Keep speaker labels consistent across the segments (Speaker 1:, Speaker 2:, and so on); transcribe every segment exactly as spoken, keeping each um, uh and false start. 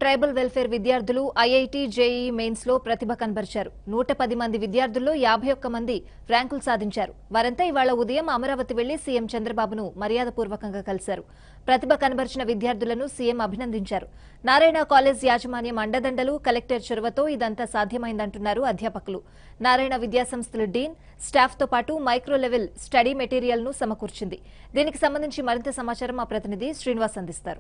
Speaker 1: Tribal welfare విద్యార్థులు IIT JEE mains లో ప్రతిభ కనబరిచారు. నూట పది మంది విద్యార్థుల్లో యాభై ఒక్క మంది ర్యాంకులు సాధించారు. వారంతా ఇవాళ ఉదయం అమరావతి వెళ్లి సీఎం చంద్రబాబును మర్యాదపూర్వకంగా కలిశారు. ప్రతిభ కనబరిచిన విద్యార్థులను సీఎం అభినందించారు. నారాయణ కాలేజ్ యాజమాన్యం అండదండలు, కలెక్టర్ చొరవతో ఇదంతా సాధ్యమైందంటున్నారు అధ్యాపకులు. నారాయణ విద్యాసంస్థల డీన్ స్టాఫ్ తో పాటు మైక్రో లెవెల్ స్టడీ మెటీరియల్ ను సమకూర్చింది. దీనికి సంబంధించి మరింత సమాచారం మా ప్రతినిధి శ్రీనివాస్ అందిస్తారు.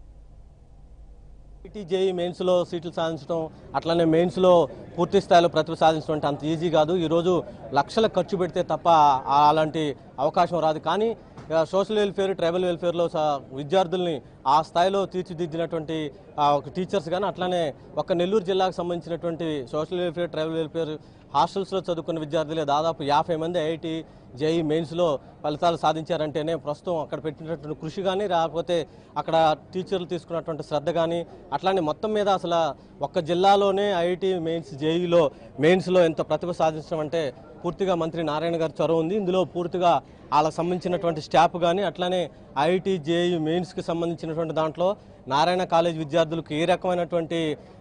Speaker 2: ఐఐటి-జేఈ మెయిన్స్లో సీట్లు సాధించడం, అట్లనే మెయిన్స్లో పూర్తి స్థాయిలో ప్రతిభ సాధించడం అంటే అంత ఈజీ కాదు. ఈరోజు లక్షల ఖర్చు పెడితే తప్ప అలాంటి అవకాశం రాదు. కానీ సోషల్ వెల్ఫేర్, ట్రైబల్ వెల్ఫేర్లో విద్యార్థుల్ని ఆ స్థాయిలో తీర్చిదిద్దినటువంటి టీచర్స్ కానీ, అట్లానే ఒక నెల్లూరు జిల్లాకు సంబంధించినటువంటి సోషల్ వెల్ఫేర్, ట్రైబల్ వెల్ఫేర్ హాస్టల్స్లో చదువుకున్న విద్యార్థులే దాదాపు యాభై మంది ఐఐటి జేఈ మెయిన్స్లో ఫలితాలు సాధించారంటేనే ప్రస్తుతం అక్కడ పెట్టినటువంటి కృషి కానీ, రాకపోతే అక్కడ టీచర్లు తీసుకున్నటువంటి శ్రద్ధ కానీ, అట్లానే మొత్తం మీద అసలు ఒక్క జిల్లాలోనే ఐఐటి మెయిన్స్ జేఈలో మెయిన్స్లో ఎంత ప్రతిభ సాధించడం అంటే పూర్తిగా మంత్రి నారాయణ గారి చొరవ ఉంది. ఇందులో పూర్తిగా వాళ్ళకి సంబంధించినటువంటి స్టాఫ్ కానీ, అట్లానే ఐఐటి జేఈ మెయిన్స్కి సంబంధించినటువంటి దాంట్లో నారాయణ కాలేజ్ విద్యార్థులకు ఏ రకమైనటువంటి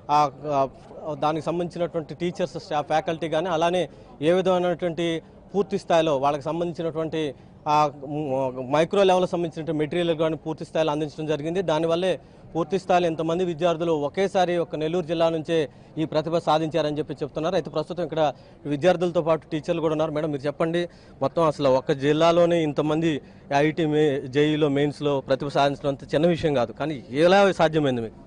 Speaker 2: దానికి సంబంధించినటువంటి టీచర్స్, స్టాఫ్, ఫ్యాకల్టీ కానీ, అలానే ఏ విధమైనటువంటి పూర్తి స్థాయిలో వాళ్ళకి సంబంధించినటువంటి మైక్రో లెవెల్ సంబంధించిన మెటీరియల్ కానీ పూర్తి స్థాయిలో అందించడం జరిగింది. దానివల్లే పూర్తి స్థాయిలో ఎంతమంది విద్యార్థులు ఒకేసారి ఒక నెల్లూరు జిల్లా నుంచే ఈ ప్రతిభ సాధించారని చెప్పి చెప్తున్నారు. అయితే ప్రస్తుతం ఇక్కడ విద్యార్థులతో పాటు టీచర్లు కూడా ఉన్నారు. మేడం, మీరు చెప్పండి, మొత్తం అసలు ఒక జిల్లాలోనే ఇంతమంది ఐఐటి మే జేఈలో మెయిన్స్లో ప్రతిభ సాధించడం అంత చిన్న విషయం కాదు, కానీ ఎలా సాధ్యమైంది మీకు?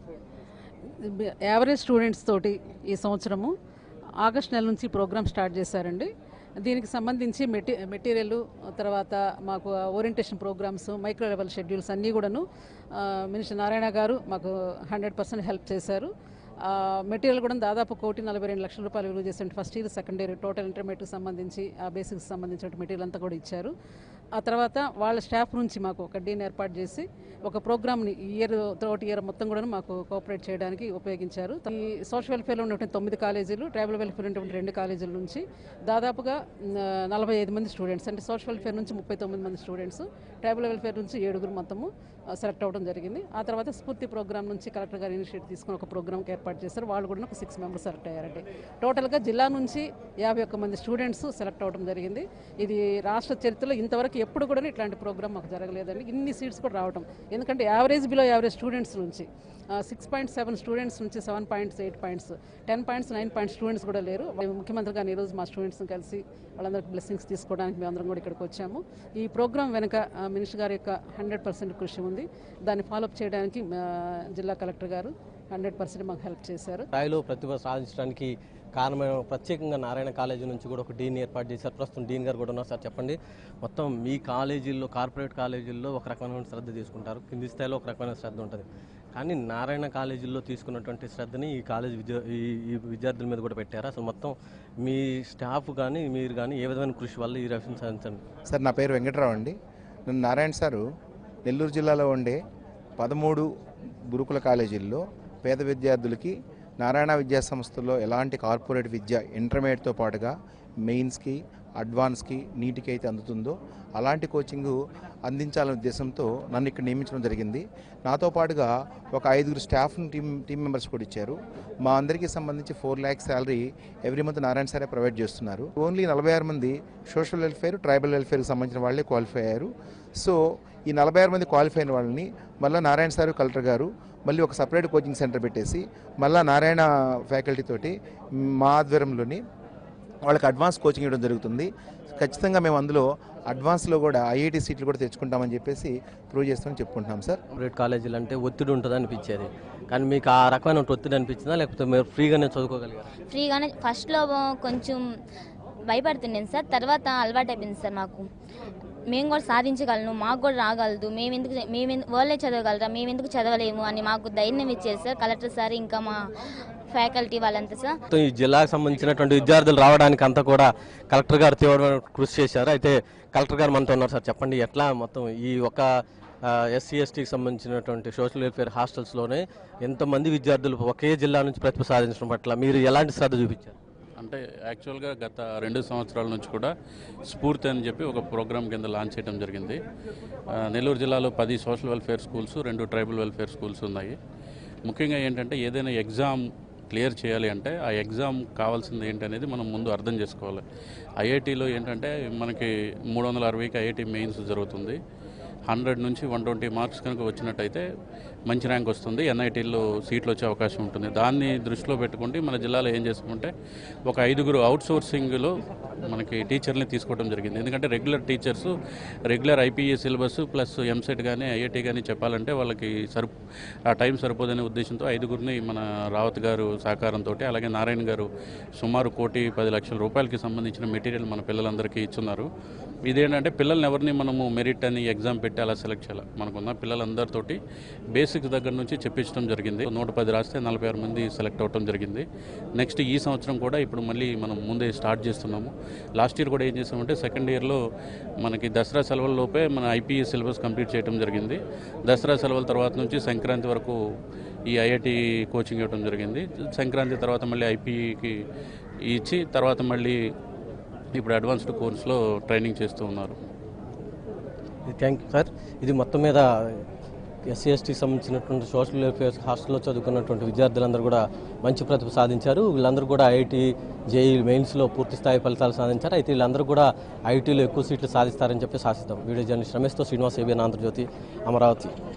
Speaker 3: యావరేజ్ స్టూడెంట్స్ తోటి ఈ సంవత్సరము ఆగస్ట్ నెల నుంచి ప్రోగ్రామ్ స్టార్ట్ చేశారండి. దీనికి సంబంధించి మెటీ మెటీరియల్ తర్వాత మాకు orientation programmes, micro level schedules అన్నీ కూడాను మినిస్టర్ నారాయణ గారు మాకు హండ్రెడ్ పర్సెంట్ హెల్ప్ చేశారు. మెటీరియల్ కూడా దాదాపు కోటి నలభై రెండు లక్షల రూపాయలు విలువ చేసే first year, second year, total intermediate సంబంధించి ఆ బేసిక్స్ సంబంధించిన మెటీరియల్ అంతా కూడా ఇచ్చారు. ఆ తర్వాత వాళ్ళ స్టాఫ్ నుంచి మాకు ఒక డీన్ ఏర్పాటు చేసి ఒక ప్రోగ్రామ్ని ఇయర్ త్రూఅవుట్ ఇయర్ మొత్తం కూడా మాకు కోఆపరేట్ చేయడానికి ఉపయోగించారు. ఈ సోషల్ వెల్ఫేర్లో ఉన్నటువంటి తొమ్మిది కాలేజీలు, ట్రైబల్ వెల్ఫేర్ ఉన్నటువంటి రెండు కాలేజీల నుంచి దాదాపుగా నలభై ఐదు మంది స్టూడెంట్స్, అంటే సోషల్ వెల్ఫేర్ నుంచి ముప్పై తొమ్మిది మంది స్టూడెంట్స్, ట్రైబల్ వెల్ఫేర్ నుంచి ఏడుగురు మొత్తము సెలెక్ట్ అవ్వడం జరిగింది. ఆ తర్వాత స్ఫూర్తి ప్రోగ్రామ్ నుంచి కలెక్టర్ గారు ఇనిషియేటివ్ తీసుకుని ఒక ప్రోగ్రామ్కి ఏర్పాటు చేశారు. వాళ్ళు కూడా ఒక సిక్స్ మెంబర్స్ సెలెక్ట్ అయ్యారండి. టోటల్గా జిల్లా నుంచి యాభై ఒక్క మంది స్టూడెంట్స్ సెలెక్ట్ అవ్వడం జరిగింది. ఇది రాష్ట్ర చరిత్రలో ఇంతవరకు ఎప్పుడు కూడా ఇట్లాంటి ప్రోగ్రామ్ మాకు జరగలేదండి. ఇన్ని సీట్స్ కూడా రావడం, ఎందుకంటే యావరేజ్ బిలో యావరేజ్ స్టూడెంట్స్ నుంచి సిక్స్ పాయింట్ సెవెన్ స్టూడెంట్స్ నుంచి seven points eight points ten points nine points students కూడా లేరు. ముఖ్యమంత్రి గారిని ఈరోజు మా స్టూడెంట్స్ని కలిసి వాళ్ళందరికీ బ్లెస్సింగ్స్ తీసుకోవడానికి మేమందరం కూడా ఇక్కడికి వచ్చాము. ఈ ప్రోగ్రామ్ వెనక మినిస్టర్ గారి యొక్క హండ్రెడ్ పర్సెంట్ కృషి ఉంది. దాన్ని ఫాలోఅప్ చేయడానికి జిల్లా కలెక్టర్ గారు హండ్రెడ్ పర్సెంట్ మాకు హెల్ప్ చేశారు.
Speaker 2: స్థాయిలో ప్రతిభ సాధించడానికి కారణమైన ప్రత్యేకంగా నారాయణ కాలేజీ నుంచి కూడా ఒక డీన్ ఏర్పాటు చేశారు. ప్రస్తుతం డీన్ గారు కూడా ఉన్నారు. సార్ చెప్పండి, మొత్తం మీ కాలేజీల్లో, కార్పొరేట్ కాలేజీల్లో ఒక రకమైన శ్రద్ధ తీసుకుంటారు, కింది స్థాయిలో ఒక రకమైన శ్రద్ధ ఉంటుంది. కానీ నారాయణ కాలేజీల్లో తీసుకున్నటువంటి శ్రద్ధని ఈ కాలేజ్ విద్యా ఈ విద్యార్థుల మీద కూడా పెట్టారు. అసలు మొత్తం మీ స్టాఫ్ కానీ మీరు కానీ ఏ విధమైన కృషి వల్ల ఈ రక్షణ సాధించండి?
Speaker 4: సార్, నా పేరు వెంకటరావు అండి. నేను నారాయణ సారు నెల్లూరు జిల్లాలో ఉండే పదమూడు గురుకుల కాలేజీల్లో పేద విద్యార్థులకి నారాయణ విద్యా సంస్థల్లో ఎలాంటి కార్పొరేట్ విద్య ఇంటర్మీడియట్తో పాటుగా మెయిన్స్కి, అడ్వాన్స్కి, నీటికి అయితే అందుతుందో అలాంటి కోచింగ్ అందించాలనే ఉద్దేశంతో నన్ను ఇక్కడ నియమించడం జరిగింది. నాతో పాటుగా ఒక ఐదుగురు స్టాఫ్ టీమ్ టీమ్ మెంబర్స్ కూడా ఇచ్చారు. మా అందరికీ సంబంధించి four lakhs salary every month Narayana సారే ప్రొవైడ్ చేస్తున్నారు. ఓన్లీ నలభై ఆరు మంది సోషల్ వెల్ఫేర్, ట్రైబల్ వెల్ఫేర్కి సంబంధించిన వాళ్ళే క్వాలిఫై అయ్యారు. సో ఈ నలభై ఆరు మంది క్వాలిఫై అయిన వాళ్ళని మళ్ళీ నారాయణ సారు, కలెక్టర్ గారు మళ్ళీ ఒక సపరేట్ కోచింగ్ సెంటర్ పెట్టేసి మళ్ళీ నారాయణ ఫ్యాకల్టీ తోటి మా ఆధ్వర్యంలోని వాళ్ళకి అడ్వాన్స్ కోచింగ్ ఇవ్వడం జరుగుతుంది. ఖచ్చితంగా మేము అందులో అడ్వాన్స్లో కూడా ఐఐటి సీట్లు కూడా తెచ్చుకుంటామని చెప్పేసి ప్రూవ్ చేస్తామని చెప్పుకుంటున్నాం. సార్,
Speaker 2: కార్పొరేట్ కాలేజీలు అంటే ఒత్తిడి ఉంటుంది అనిపించేది, కానీ మీకు ఆ రకమైన ఒత్తిడి అనిపించిందా, లేకపోతే మీరు ఫ్రీగానే చదువుకోగలిగారు?
Speaker 5: ఫ్రీగానే. ఫస్ట్లో కొంచెం భయపడుతున్నాను సార్, తర్వాత అలవాటు అయిపోయింది సార్. మాకు మేము కూడా సాధించగలను, మాకు కూడా రాగలదు, మేము ఎందుకు మేము వాళ్ళే చదవగలరా, మేము ఎందుకు చదవలేము అని మాకు ధైర్యం ఇచ్చారు సార్ కలెక్టర్ సార్, ఇంకా మా ఫ్యాకల్టీ వాళ్ళంతా సార్.
Speaker 2: ఈ జిల్లాకు సంబంధించినటువంటి విద్యార్థులు రావడానికి అంతా కూడా కలెక్టర్ గారు తీవ్రమైన కృషి చేశారు. అయితే కలెక్టర్ గారు మనతో ఉన్నారు. సార్ చెప్పండి, ఎట్లా మొత్తం ఈ ఒక ఎస్సీ ఎస్టీకి సంబంధించినటువంటి సోషల్ వెల్ఫేర్ హాస్టల్స్లోనే ఎంతమంది విద్యార్థులు ఒకే జిల్లా నుంచి ప్రతిభ సాధించడం పట్ల మీరు ఎలాంటి శ్రద్ధ చూపించారు?
Speaker 6: అంటే యాక్చువల్గా గత రెండు సంవత్సరాల నుంచి కూడా స్ఫూర్తి అని చెప్పి ఒక ప్రోగ్రామ్ కింద లాంచ్ చేయడం జరిగింది. నెల్లూరు జిల్లాలో పది సోషల్ వెల్ఫేర్ స్కూల్స్, రెండు ట్రైబల్ వెల్ఫేర్ స్కూల్స్ ఉన్నాయి. ముఖ్యంగా ఏంటంటే ఏదైనా ఎగ్జామ్ క్లియర్ చేయాలి అంటే ఆ ఎగ్జామ్ కావాల్సింది ఏంటనేది మనం ముందు అర్థం చేసుకోవాలి. ఐఐటీలో ఏంటంటే మనకి మూడు వందల అరవైకి ఐఐటీ మెయిన్స్ జరుగుతుంది. హండ్రెడ్ నుంచి వన్ ట్వంటీ మార్క్స్ కనుక వచ్చినట్టయితే మంచి ర్యాంక్ వస్తుంది, ఎన్ఐటీలో సీట్లు వచ్చే అవకాశం ఉంటుంది. దాన్ని దృష్టిలో పెట్టుకుంటే మన జిల్లాలో ఏం చేస్తామంటే ఒక ఐదుగురు అవుట్సోర్సింగ్లో మనకి టీచర్ని తీసుకోవడం జరిగింది. ఎందుకంటే regular teachers regular IPS syllabus plus EAMCET కానీ ఐఐటీ కానీ చెప్పాలంటే వాళ్ళకి సరి ఆ టైం సరిపోదనే ఉద్దేశంతో ఐదుగురిని మన రావత్ గారు సహకారంతో, అలాగే నారాయణ గారు సుమారు కోటి పది లక్షల రూపాయలకి సంబంధించిన మెటీరియల్ మన పిల్లలందరికీ ఇచ్చున్నారు. ఇదేంటంటే పిల్లల్ని ఎవరిని మనము మెరిట్ అని ఎగ్జామ్ పెట్టి అలా సెలెక్ట్ చేయాలి. మనకున్న పిల్లలందరితోటి బేసిక్స్ దగ్గర నుంచి చెప్పించడం జరిగింది. నూట పది రాస్తే నలభై ఆరు మంది సెలెక్ట్ అవ్వడం జరిగింది. నెక్స్ట్ ఈ సంవత్సరం కూడా ఇప్పుడు మళ్ళీ మనం ముందే స్టార్ట్ చేస్తున్నాము. లాస్ట్ ఇయర్ కూడా ఏం చేసామంటే సెకండ్ ఇయర్లో మనకి దసరా సెలవుల లోపే మన ఐపీఎస్ సిలబస్ కంప్లీట్ చేయడం జరిగింది. దసరా సెలవుల తర్వాత నుంచి సంక్రాంతి వరకు ఈ ఐఐటి కోచింగ్ ఇవ్వడం జరిగింది. సంక్రాంతి తర్వాత మళ్ళీ ఐపీఈకి ఇచ్చి తర్వాత మళ్ళీ ఇప్పుడు అడ్వాన్స్డ్ కోర్సులో ట్రైనింగ్ చేస్తూ ఉన్నారు.
Speaker 2: Thank you sir. ఇది మొత్తం మీద ఎస్సీ ఎస్టీకి సంబంధించినటువంటి సోషల్ వెల్ఫేర్ హాస్టల్లో చదువుకున్నటువంటి విద్యార్థులందరూ కూడా మంచి ప్రతిభ సాధించారు. వీళ్ళందరూ కూడా ఐఐటీ జేఈ మెయిన్స్లో పూర్తి స్థాయి ఫలితాలు సాధించారు. అయితే వీళ్ళందరూ కూడా ఐఐటీలో ఎక్కువ సీట్లు సాధిస్తారని చెప్పి ఆశిస్తాం. వీడియో జర్నలిస్ట్ రమేష్తో శ్రీనివాస్, ఏబిఎన్ ఆంధ్రజ్యోతి, అమరావతి.